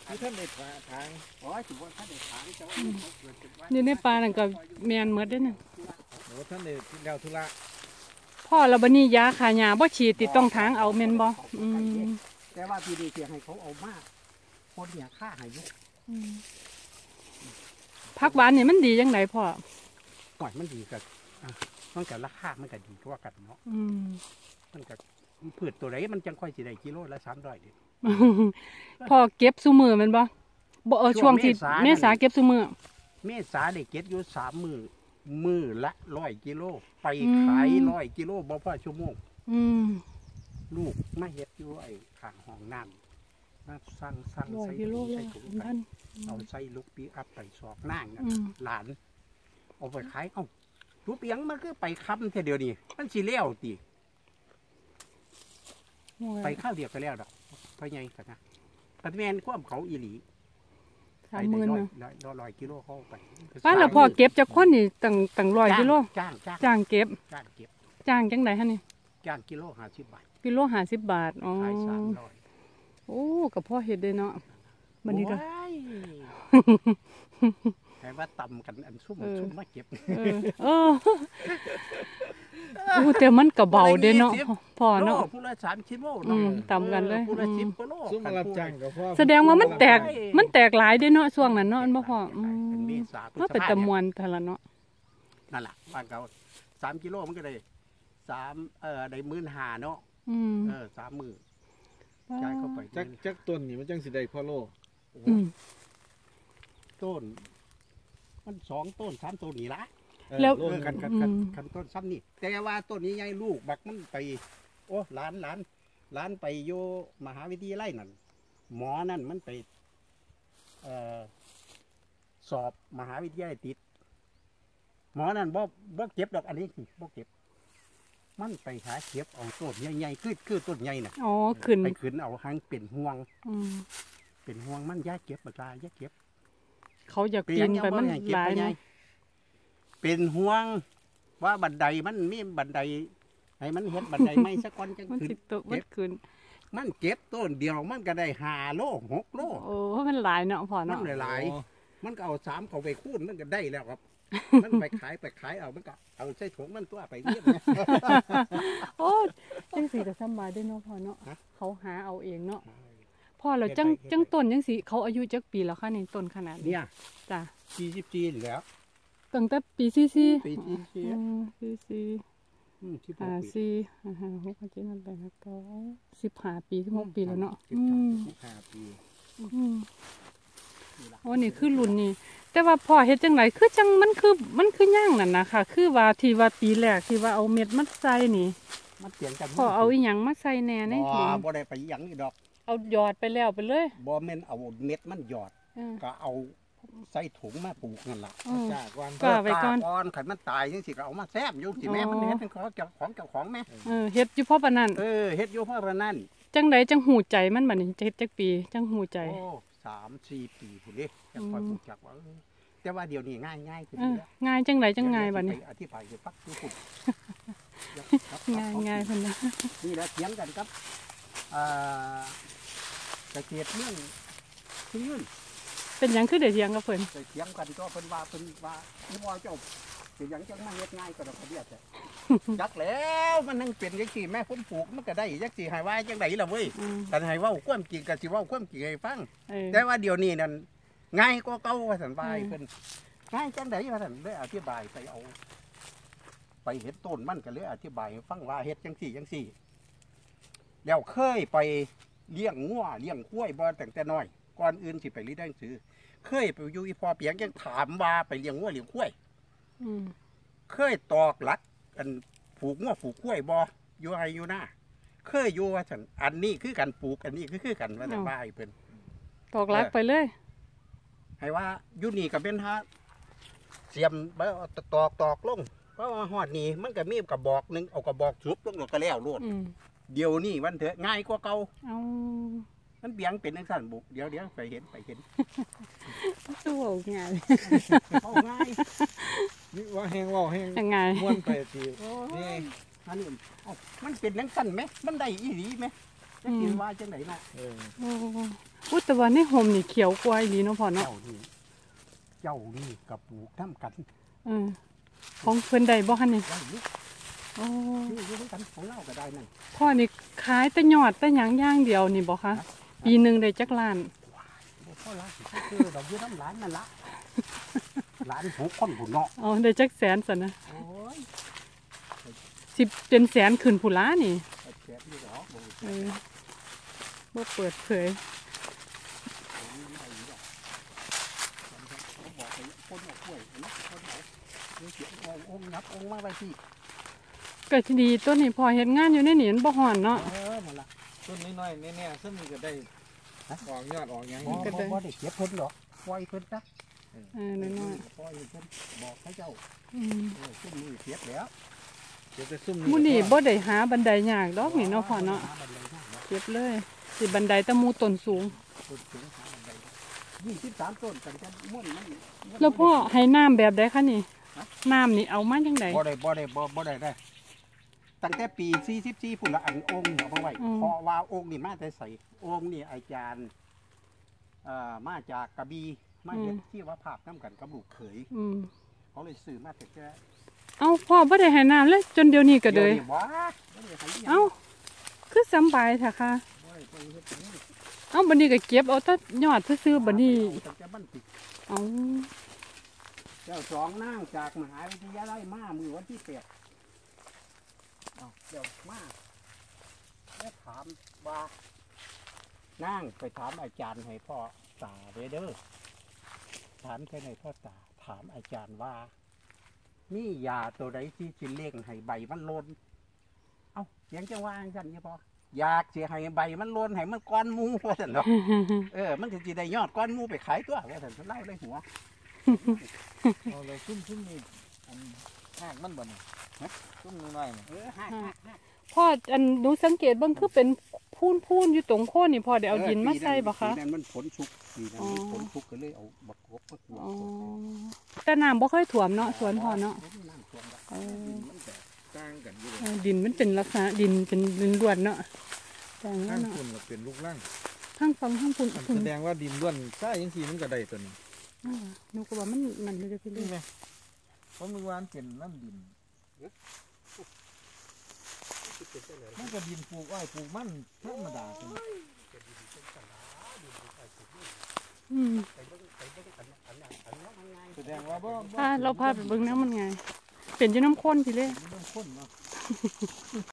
ท่านในทางอ๋อถือว่าท่านในทางจะว่าเขาเกิดจากว่าอยู่ในป่านั่นก็แมนหมดเด้อน่ะโอ้ท่านในแล้วธุระพ่อเราบัดนี้ยาขายาบ่ฉีดติดต้องทางเอาแม่นบ่แต่ว่าปีนี้เสียให้เขาเอามากคนเนี่ยฆ่าหายยุผักหวานนี่มันดีจังไดพ่อก่อนมันดีกับมันกับราคามันก็ดีกว่ากันเนาะมันกับพืชตัวไหนมันจังค่อยสิได้กิโลละ300ดิพ่อเก็บซุมื้อแม่นบ่ช่วงที่เมษาเก็บซุมื้อเมษาได้เก็บอยู่3 มื้อละ100 กิโลไปขาย100 กิโลบ่พอชั่วโมงลูกมาเฮ็ดอยู่ไอ้ข้างห้องน้ำมาสั่งใส่ถุงเอาใส่ลูกปีอัพไปสอกนั่งหลานเอาไปขายลูกเปียงมันคือไปค้ำแค่เดียวนี่มันสิเลี้ยวตีไปข้าวเดียวก็แล้วดอกเพราะไงกันนะปัจจุบันความเขาอีหลี 30,000นะ 100 กิโลเข้าไปป้าแล้วพอเก็บจากคนนี่ตั้ง100 กิโลจ้างเก็บจ้างจังไดฮะนี่จ้างกิโล50 บาทกิโล50 บาทอ๋อขาย300 โอ้กับพ่อเฮ็ดได้เนาะบัดนี้ก็แต่ว่าต่ำกันอันซุ่มมาเก็บแต่มันก็เบาเด้เนาะพอเนาะผู้ละ30 โลต่ำกันเลยผู้ละ10 โลซุ่มมารับจ้างกับพ่อแสดงว่ามันแตกหลายเด้เนาะช่วงนั้นเนาะมันบ่พอมันเป็นตะมวนทะละเนาะนั่นล่ะบ้านเขา3 กิโลมันก็ได้ได้15,000เนาะ30,000จ่ายเข้าไปจักต้นนี่มันจังสิได้พ่อโลต้นมัน2 ต้น 3 ต้นนี่ละแล้วกันต้นซ้ำนี่แต่ว่าต้นนี้ใหญ่ลูกบักมันไปโอ้หลานไปโยมหาวิทยาลัยนั่นหมอนั่นมันไปสอบมหาวิทยาลัยติดหมอนั่นบ่เก็บดอกอันนี้บ่เก็บมันไปหาเก็บเอาต้นใหญ่ๆคือต้นใหญ่น่ะไปขึ้นเอาหางเป็นห่วงมันย่าเก็บบักลาย่าเก็บเขาอยากปีนไปมันหลายเป็นห่วงว่าบันไดมันมีบันไดให้มันเห็นบันไดไม่สักก้อนจังขึ้นมันเก็บต้นเดียวมันก็ได้5 โล 6 โลโอ้มันหลายเนาะพอเนาะมันหลายมันก็เอา3เขาไปคูณมันก็ได้แล้วครับมันไปขายเอามันก็เอาใส่ถุงมันตัวไปเรียบโอ้จังสีก็สบายได้เนาะพอเนาะเขาหาเอาเองเนาะพอเราจังต้นจังสีเขาอายุจักปีแล้วค่ะในต้นขนาดนี้จ้ะ 40 ปีแล้วตั้งแต่ปี44 44 44 5 4 6 7 8 9 15 ปี16 ปีแล้วเนาะ 15 ปีโอ้นี่คือรุ่นนี้แต่ว่าพ่อเฮ็ดจังไหนคือจังมันคือย่างนั่นนะค่ะคือว่าที่ว่าปีแรกที่ว่าเอาเม็ดมาใส่นี่มันเปลี่ยนจากพ่อเอาอีหยังมาใส่แน่นี่บ่ได้ไปหยังนี่ดอกเอาหยอดไปแล้วไปเลยบ่แม่นเอาเม็ดมันหยอดก็เอาใส่ถุงมาปลูกนั่นล่ะก็ไว้ก่อนขันมันตายจังสิก็เอามาแซ่บอยู่สิแม่มันเฮ็ดเป็นของเจ้าของแม่เฮ็ดอยู่เพราะปานนั้นเฮ็ดอยู่เพราะปานนั้นจังไดจังหูใจมันบัดนี้เฮ็ดจักปีจังหูใจโอ้3-4 ปีพุ่นเด้จังค่อยรู้จักว่าแต่ว่าเดี๋ยวนี้ง่ายขึ้นแล้วง่ายจังไดจังง่ายบัดนี้อธิบายให้ฟังดูพุ่นง่ายเพิ่นนี่แหละเถียงกันครับเกษตรเรื่องที่ยืนเป็นหยังคือได้เถียงกับเพิ่นเถียงกันก็เพิ่นว่าบ่เจ้าเป็นหยังจังมาเฮ็ดง่ายก็ดอกเบี้ยแต่จักแล้วมันนั่งเป็นจังซี่แม่ผมปลูกมันก็ได้จังซี่ให้ว่าจังได๋ล่ะเว้ยกันให้เว้าความจริงก็สิเว้าความจริงให้ฟังแต่ว่าเดี๋ยวนี้นั่นง่ายกว่าเก่าว่าซั่นว่าเพิ่นง่ายจังได๋ว่าซั่นเลยอธิบายไปเอาไปเห็นต้นมันก็เลยอธิบายให้ฟังว่าเฮ็ดจังซี่แล้วเคยไปเลี้ยงงัวเลี้ยงควายบ่ตั้งแต่น้อยก่อนอื่นสิไปเรียนหนังสือเคยไปอยู่อีพอเปียงยังถามว่าไปเลี้ยงงัวเลี้ยงควายเคยตอกหลักอันผูกงัวผูกควายบ่อยู่ไห้อยู่หน้าเคยอยู่ว่าฉันอันนี้คือกันปลูกอันนี้คือกันว่าแต่ว่าให้เพิ่นตอกหลักไปเลยให้ว่าอยู่นี่ก็เป็นฮะเสียมตอกลงเพราะว่าฮอดนี่มันก็มีกระบอกนึงเอากระบอกชุบลงก็แล้วโลดเดี๋ยวนี้วันเถอะง่ายกว่าเก่ามันเบียงเป็นนักสั่นบุกเดี๋ยวไปเห็นสู้ง่ายง่ายนี่ว่าแห้งว่าแห้งง่ายม้วนไปทีนี่อันนี้มันเป็นนักสั่นไหมมันได้อีหลีไหมจะกินว่าจังไหนเนาะโอ้อุยแต่ว่าในห่มนี่เขียวกว่าอีหลีเนาะพ่อเนาะเจ้านี่กับปลูกน้ำกันของเพิ่นได้บ่คั่นนี่ได้ลูกโอ้นี่อยู่ด้วยกันของเราก็ได้นั่นพ่อนี่ขายแต่ยอดแต่หยังอย่างเดียวนี่บ่คะปีหนึงได้จักล้านบ่พอละคือดอกยืดน้ำหลานนั่นละหลานผูกคนผู้เนาะอ๋อได้จักแสนซั่นนะโอ้ยสิเป็นแสนขึ้นผู้ล้านี่แฉะนี่ดอกบ่บ่เปิดเผยเขาบอกให้คนเอากล้วยนะคนเอาเสียงองค์นับองค์มาไปสิก็สิดีต้นนี้พอเฮ็ดงานอยู่ในนี่มันบ่ฮ้อนเนาะนั่นละต้นน้อยๆแน่ๆซึ่งมีก็ได้ออกยอดออกหยังบ่ได้เก็บเพิ่นหรอกปล่อยเพิ่นจ้ะน้อยปล่อยเพิ่นบอกให้เจ้าๆซุ่มนี่เสียบแล้วเดี๋ยวจะซุ่มมื้อนี้บ่ได้หาบันไดยากดอกนี่เนาะพ่อเนาะเก็บเลยสิบันไดแตะมูต้นสูงต้นสูงหาบันได23ต้นกันจะม่วนมันแล้วพ่อให้น้ำแบบใดคะนี่น้ำนี่เอามาจังได๋บ่ได้ได้ตั้งแต่ปี44พุ่นละอันองค์เอามาไว้เพราะว่าองค์นี่มาแต่ใส่องค์นี่อาจารย์มาจากกระบี่มาเฮ็ดที่ว่าภาพนํกันกับลูกเขยเขาเลยซื้อมาแต่แค่เอ้าพ่อบ่ได้ให้น้ำเลยจนเดี๋ยวนี้ก็เลยดี๋วนี้ว้าบ่ได้ให้หยังเอ้าคือสำบายแท้ค่ะบ่ได้ไปเฮ็ดหยังเอ้าบัดนี้ก็เก็บเอาแต่ยอดซื่อๆบัดนี้ตั้งแต่บันติดเอ้าเจ้าสองนางจากมหาวิทยาลัยมามือวันที่8เจ้ามาแล้วถามว่านางไปถามอาจารย์ให้พ่อตาเด้อถามแค่ไหนพ่อตาถามอาจารย์ว่านี่ยาตัวใดที่สิเลี้ยงให้ใบมันโลนเอ้าเสียงจะว่าจังนี่พ่ออยากเสียให้ใบมันโลนให้มันก้อนหมูว่าซั่นเนาะ มันจะได้ยอดก้อนหมูไปขายตัวว่าซั่นเล่าเลยหัวเอาเลยซุ่มนี่หากมันบ่เนี่ยซุ่มน้อยๆเนี่ยหักพ่ออันหนูสังเกตเบิ่งคือเป็นพูนๆอยู่ตรงโคนนี่พ่อได้เอาดินมาใส่บ่คะปีนั้นมันฝนชุกปีนั้นมันฝนชุกก็เลยเอาบักกบมาตัวอ๋อแต่น้ำบ่ค่อยท่วมเนาะสวนพ่อเนาะน้ำท่วมละเออมันแบบต่างกันอยู่ดินมันเป็นลักษณะดินเป็นรวนๆเนาะแต่งั้ข้าน งเนาะคุณก็เป็นลูกล่างทั้งฟังทั้งพุ่นอันพุ่นแสดงว่าดินล้วนใช่ยังสีมันก็ได้ตัวนี้หนูก็ว่ามันนั่นเลยพี่นี่เล่ไหมเพราะมือวานเป็นน้ำดินมันก็ดินปลูกอ้อยปลูกมันธรรมดาใช่ไหม แสดงว่าบ่เราพาไปเบิ่งน้ำมันไงเป็นอยู่น้ำข้นพี่เล่มันข้นเนาะ